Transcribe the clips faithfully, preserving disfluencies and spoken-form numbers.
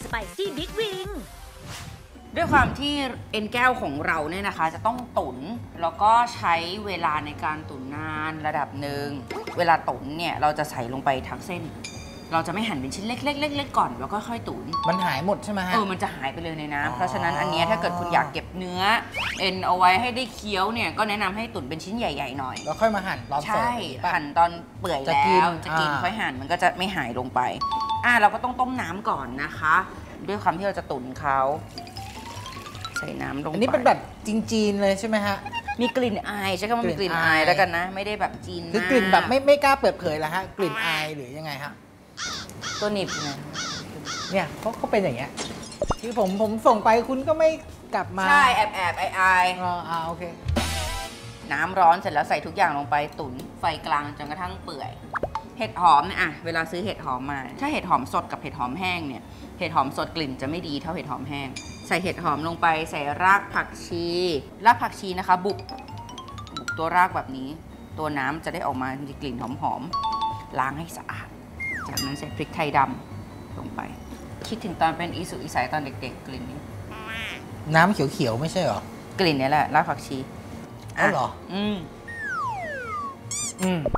Spicy Big Wing ด้วยความที่เอ็นแก้วของเราเนี่ยนะคะจะต้องตุ๋นแล้วก็ใช้เวลาในการตุ๋นนานระดับหนึ่งเวลาตุ๋นเนี่ยเราจะใส่ลงไปทั้งเส้นเราจะไม่หั่นเป็นชิ้นเล็กๆๆๆก่อนแล้วก็ค่อยตุ๋นมันหายหมดใช่ไหมฮะเออมันจะหายไปเลยในน้ำเพราะฉะนั้นอันนี้ถ้าเกิดคุณอยากเก็บเนื้อเอ็นเอาไว้ให้ได้เคี้ยวเนี่ยก็แนะนำให้ตุ๋นเป็นชิ้นใหญ่ๆหน่อยแล้วค่อยมาหั่นตอนเสิร์ฟใช่หั่นตอนเปื่อยแล้วจะกินค่อยหั่นมันก็จะไม่หายลงไปอ่ะเราก็ต้องต้มน้ำก่อนนะคะด้วยความที่เราจะตุ๋นเขาใส่น้ำลงไปอันนี้เป็นแบบจีนๆเลยใช่ไหมฮะมีกลิ่นอายใช่ไหมว่ามีกลิ่นอายแล้วกันนะไม่ได้แบบจีนคือกลิ่นแบบไม่ไม่กล้าเปิดเผยแล้วฮะกลิ่นอายหรือยังไงฮะตัวหนีบไงเนี่ยเขาเขาเป็นอย่างเงี้ยที่ผมผมส่งไปคุณก็ไม่กลับมาใช่แอบแอบไอไออ๋ออ่าโอเคน้ำร้อนเสร็จแล้วใส่ทุกอย่างลงไปตุ๋นไฟกลางจนกระทั่งเปื่อยเห็ดหอมเนี่ยอะเวลาซื้อเห็ดหอมมาถ้าเห็ดหอมสดกับเห็ดหอมแห้งเนี่ยเห็ดหอมสดกลิ่นจะไม่ดีเท่าเห็ดหอมแห้งใส่เห็ดหอมลงไปใส่รากผักชีรากผักชีนะคะบุกบุกตัวรากแบบนี้ตัวน้ำจะได้ออกมามีกลิ่นหอมๆล้างให้สะอาดจากนั้นใส่พริกไทยดำลงไปคิดถึงตอนเป็นอีสุอีใสตอนเด็กๆกลิ่นนี้น้ำเขียวๆไม่ใช่หรอกลิ่นนี้แหละรากผักชีอ๋อเหรออืมอืม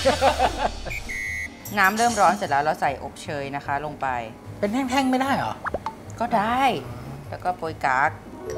น้ำเริ่มร้อนเสร็จแล้วเราใส่อบเชยนะคะลงไปเป็นแท่งๆไม่ได้เหรอก็ได้แล้วก็โปรยกาก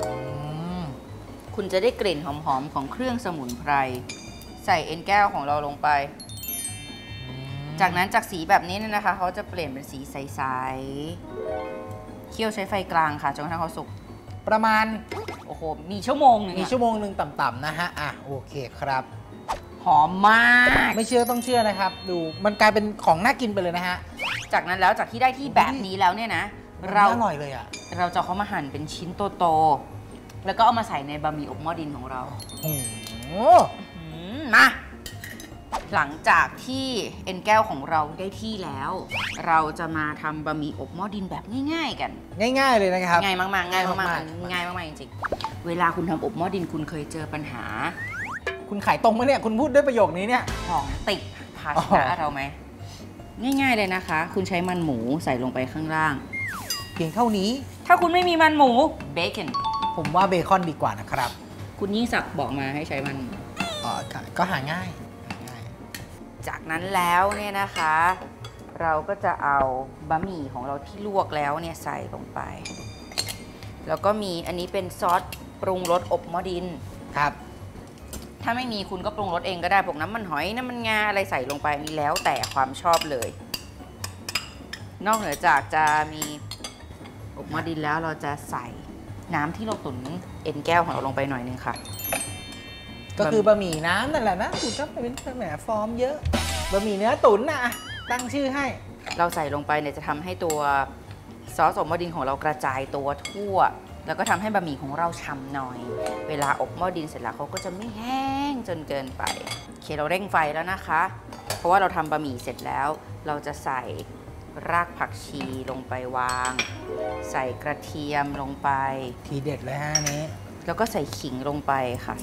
คุณจะได้กลิ่นหอมๆของเครื่องสมุนไพรใส่เอ็นแก้วของเราลงไปจากนั้นจากสีแบบนี้เนี่ยนะคะเขาจะเปลี่ยนเป็นสีใสๆเคี่ยวใช้ไฟกลางค่ะจนกระทั่งเขาสุกประมาณโอ้โหมีชั่วโมงนึงมีชั่วโมงหนึ่งต่ำๆนะฮะอ่ะโอเคครับหอมมากไม่เชื่อต้องเชื่อนะครับดูมันกลายเป็นของน่ากินไปเลยนะฮะจากนั้นแล้วจากที่ได้ที่แบบนี้แล้วเนี่ยนะเราอร่อยเลยอ่ะเราจะเขามาหั่นเป็นชิ้นโตๆแล้วก็เอามาใส่ในบะหมี่อบหม้อดินของเราโอ้โหมาหลังจากที่เอ็นแก้วของเราได้ที่แล้ว เราจะมาทำบะหมี่อบหม้อดินแบบง่ายๆกันง่ายๆเลยนะครับง่ายมากๆง่ายมากๆง่ายมากๆจริงๆเวลาคุณทำอบหม้อดินคุณเคยเจอปัญหาคุณขายตรงไหมเนี่ยคุณพูดด้วยประโยคนี้เนี่ยของติดภาชนะเราไหมง่ายๆเลยนะคะคุณใช้มันหมูใส่ลงไปข้างล่างเพียงเท่านี้ถ้าคุณไม่มีมันหมูเบคอนผมว่าเบคอนดีกว่านะครับคุณยิ่งศักดิ์บอกมาให้ใช้มันอ๋อก็หาง่ายจากนั้นแล้วเนี่ยนะคะเราก็จะเอาบะหมี่ของเราที่ลวกแล้วเนี่ยใส่ลงไปแล้วก็มีอันนี้เป็นซอสปรุงรสอบหม้อดินครับถ้าไม่มีคุณก็ปรุงรสเองก็ได้พวกน้ำมันหอยน้ำมันงาอะไรใส่ลงไปนี่แล้วแต่ความชอบเลยนอกเหนือจากจะมีอบหม้อดินแล้วเราจะใส่น้ำที่เราตุ๋นเอ็นแก้วของเราลงไปหน่อยนึงค่ะก็คือบะหมี่น้ำนั่นแหละนะคุณก็เป็นแหมฟอร์มเยอะบะหมี่เนื้อตุ๋นนะตั้งชื่อให้เราใส่ลงไปเนี่ยจะทำให้ตัวซอสอบหม้อดินของเรากระจายตัวทั่วแล้วก็ทำให้บะหมี่ของเราฉ่ำหน่อยเวลาอบหม้อดินเสร็จแล้วเขาก็จะไม่แห้งจนเกินไปโอเคเราเร่งไฟแล้วนะคะเพราะว่าเราทำบะหมี่เสร็จแล้วเราจะใส่รากผักชีลงไปวางใส่กระเทียมลงไปทีเด็ดเลยฮะนี้แล้วก็ใส่ขิงลงไปค่ะ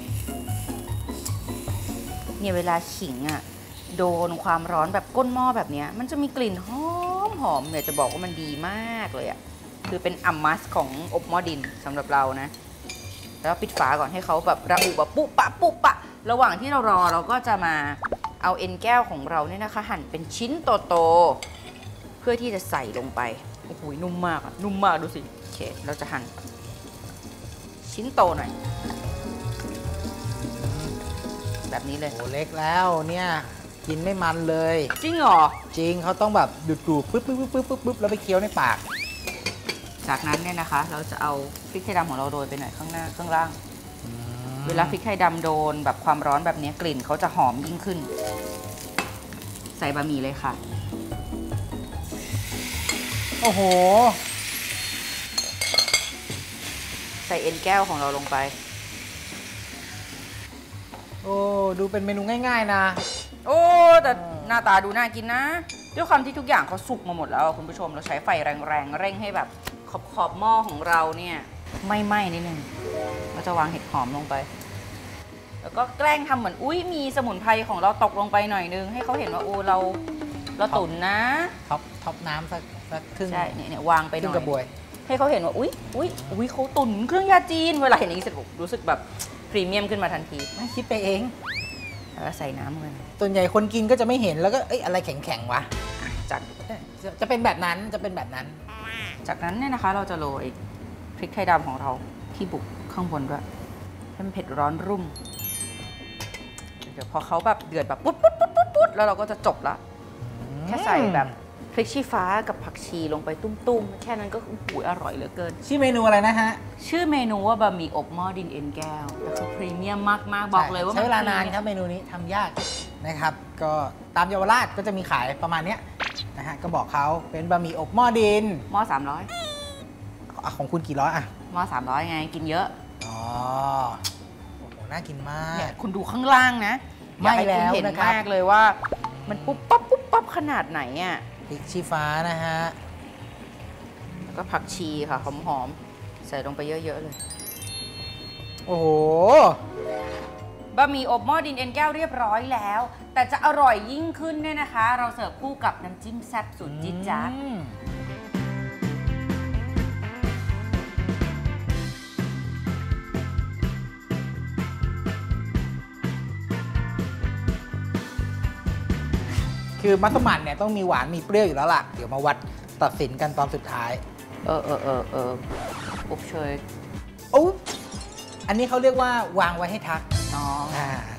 เนี่ยเวลาขิงอ่ะโดนความร้อนแบบก้นหม้อแบบนี้มันจะมีกลิ่นหอมหอมเนี่ยจะบอกว่ามันดีมากเลยอ่ะคือเป็นอัมมัสของอบหม้อดินสำหรับเรานะแล้วปิดฝาก่อนให้เขาแบบระอุแบบปุ๊บปะปุ๊บปะระหว่างที่เรารอเราก็จะมาเอาเอ็นแก้วของเราเนี่ยนะคะหั่นเป็นชิ้นโตๆเพื่อที่จะใส่ลงไปโอ้โหนุ่มมากอะนุ่มมากดูสิโอเคเราจะหั่นชิ้นโตหน่อยแบบนี้เลยโอ้เล็กแล้วเนี่ยกินไม่มันเลยจริงเหรอจริงเขาต้องแบบดูดดูดปึ๊บปึ๊บปึ๊บปึ๊บปึ๊บแล้วไปเคี้ยวในปากจากนั้นเนี่ยนะคะเราจะเอาพริกไทยดำของเราโรยไปหน่อยข้างหน้าข้างล่างเวลาพริกไทยดำโดนแบบความร้อนแบบนี้กลิ่นเขาจะหอมยิ่งขึ้นใส่บะหมี่เลยค่ะโอ้โหใส่เอ็นแก้วของเราลงไปโอ้ดูเป็นเมนูง่ายๆนะโอ้แต่หน้าตาดูน่ากินนะด้วยความที่ทุกอย่างเขาสุกมาหมดแล้วคุณผู้ชมเราใช้ไฟแรงๆเร่งให้แบบขอบขอบหม้อของเราเนี่ยไม่ไหม้นิดนึงเราจะวางเห็ดหอมลงไปแล้วก็แกล้งทำเหมือนอุ้ยมีสมุนไพรของเราตกลงไปหน่อยนึงให้เขาเห็นว่าโอ้เราเราตุ๋นนะท็อปท็อปน้ำสักสัสักครึ่งใช่เนี่ยเนี่ยวางไปหครึ่น่งอกระบวยยให้เขาเห็นว่าอุ๊ยอุ๊ยอุ๊ยเขาตุ๋นเครื่องยาจีนเวลาเห็นอย่างนี้เสร็จผมรู้สึกแบบพรีเมียมขึ้นมาทันทีไม่คิดไปเองแล้วก็ใส่น้ำเลยส่วนใหญ่คนกินก็จะไม่เห็นแล้วก็เอ้ยอะไรแข็งๆวะจากจะจะเป็นแบบนั้นจะเป็นแบบนั้นจากนั้นเนี่ยนะคะเราจะโรยพริกไทยดำของเราที่บุกข้างบนด้วยให้มันเผ็ดร้อนรุ่มเดี๋ยวพอเขาแบบเดือดแบบปุ๊ดปุ๊ดปุ๊ดปุ๊ดปุ๊ดแล้วเราก็จะจบละแค่ใส่แบบพริกชี้ฟ้ากับผักชีลงไปตุ้มๆแค่นั้นก็โอ้โหอร่อยเหลือเกินชื่อเมนูอะไรนะฮะชื่อเมนูว่าบะหมี่อบหม้อดินเอ็นแก้วแต่คือพรีเมียมมากๆบอกเลยว่าใช้เวลานานมัครับเมนูนี้ทำยากนะครับ ก็ตามเยาวราชก็จะมีขายประมาณเนี้ยนะฮะก็บอกเขาเป็นบะหมี่อบหม้อดินหม้อสามร้อยอ่ะของคุณกี่ร้อยอ่ะหม้อสามร้อยไงกินเยอะอ๋อโอ้โหน่ากินมากเนี่ยคุณดูข้างล่างนะอยากให้ไม่คุณแล้วเห็นนะครับมากเลยว่า มันปุ๊บปั๊บปุ๊บปั๊บขนาดไหนอ่ะพริกชี้ฟ้านะฮะแล้วก็ผักชีค่ะหอมๆใส่ลงไปเยอะๆเลยโอ้โหบะหมี่อบหม้อดินเอ็นแก้วเรียบร้อยแล้ว แต่จะอร่อยยิ่งขึ้นเนี่ยนะคะ เราเสิร์ฟคู่กับน้ำจิ้มแซ่บสูตรจี๊ดจ๊าดอืมคือมัสมั่นเนี่ยต้องมีหวานมีเปรี้ยวอยู่แล้วล่ะ เดี๋ยวมาวัดตัดสินกันตอนสุดท้ายเออเออเออเอออบเชยโอ้อันนี้เขาเรียกว่าวางไว้ให้ทักน้องอ่า